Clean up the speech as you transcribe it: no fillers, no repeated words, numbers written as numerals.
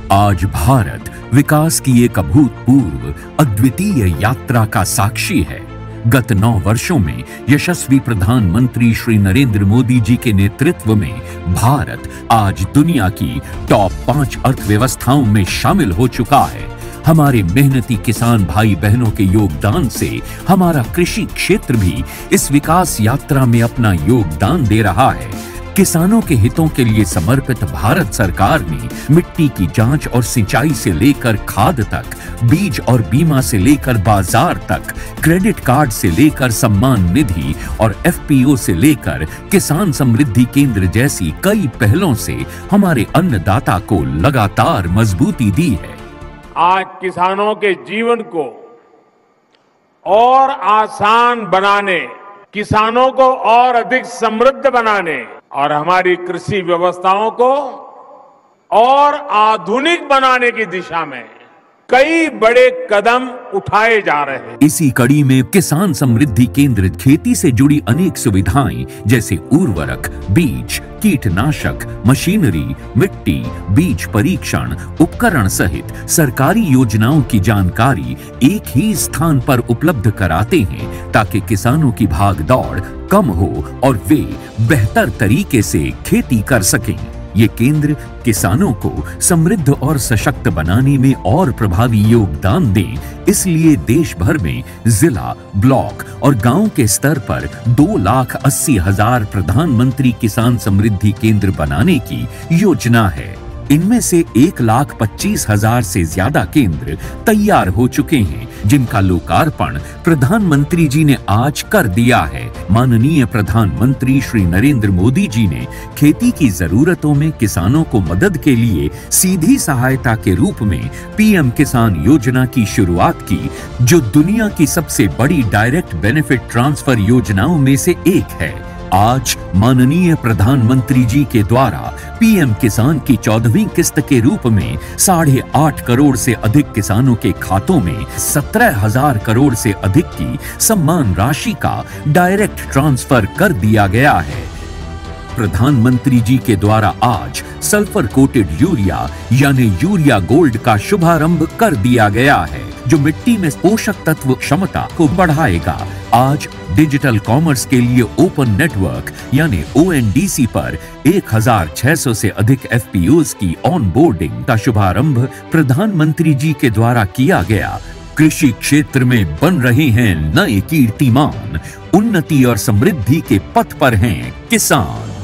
आज भारत विकास की एक अभूतपूर्व अद्वितीय यात्रा का साक्षी है। गत 9 वर्षों में यशस्वी प्रधानमंत्री श्री नरेंद्र मोदी जी के नेतृत्व में भारत आज दुनिया की टॉप 5 अर्थव्यवस्थाओं में शामिल हो चुका है। हमारे मेहनती किसान भाई बहनों के योगदान से हमारा कृषि क्षेत्र भी इस विकास यात्रा में अपना योगदान दे रहा है। किसानों के हितों के लिए समर्पित भारत सरकार ने मिट्टी की जांच और सिंचाई से लेकर खाद तक, बीज और बीमा से लेकर बाजार तक, क्रेडिट कार्ड से लेकर सम्मान निधि और एफपीओ से लेकर किसान समृद्धि केंद्र जैसी कई पहलों से हमारे अन्नदाता को लगातार मजबूती दी है। आज किसानों के जीवन को और आसान बनाने, किसानों को और अधिक समृद्ध बनाने और हमारी कृषि व्यवस्थाओं को और आधुनिक बनाने की दिशा में कई बड़े कदम उठाए जा रहे हैं। इसी कड़ी में किसान समृद्धि केंद्र खेती से जुड़ी अनेक सुविधाएं जैसे उर्वरक, बीज, कीटनाशक, मशीनरी, मिट्टी, बीज परीक्षण, उपकरण सहित सरकारी योजनाओं की जानकारी एक ही स्थान पर उपलब्ध कराते हैं ताकि किसानों की भागदौड़ कम हो और वे बेहतर तरीके से खेती कर सकें। ये केंद्र किसानों को समृद्ध और सशक्त बनाने में और प्रभावी योगदान दें, इसलिए देश भर में जिला, ब्लॉक और गांव के स्तर पर 2,80,000 प्रधानमंत्री किसान समृद्धि केंद्र बनाने की योजना है। इनमें से 1,25,000 से ज्यादा केंद्र तैयार हो चुके हैं, जिनका लोकार्पण प्रधानमंत्री जी ने आज कर दिया है। माननीय प्रधानमंत्री श्री नरेंद्र मोदी जी ने खेती की जरूरतों में किसानों को मदद के लिए सीधी सहायता के रूप में पीएम किसान योजना की शुरुआत की, जो दुनिया की सबसे बड़ी डायरेक्ट बेनिफिट ट्रांसफर योजनाओं में से एक है। आज माननीय प्रधानमंत्री जी के द्वारा पीएम किसान की 14वीं किस्त के रूप में 8.5 करोड़ से अधिक किसानों के खातों में 17,000 करोड़ से अधिक की सम्मान राशि का डायरेक्ट ट्रांसफर कर दिया गया है। प्रधानमंत्री जी के द्वारा आज सल्फर कोटेड यूरिया यानी यूरिया गोल्ड का शुभारंभ कर दिया गया है, जो मिट्टी में पोषक तत्व क्षमता को बढ़ाएगा। आज डिजिटल कॉमर्स के लिए ओपन नेटवर्क यानी ओएनडीसी पर 1,600 से अधिक एफपीओज की ऑनबोर्डिंग का शुभारंभ प्रधानमंत्री जी के द्वारा किया गया। कृषि क्षेत्र में बन रहे हैं नए कीर्तिमान, उन्नति और समृद्धि के पथ पर हैं किसान।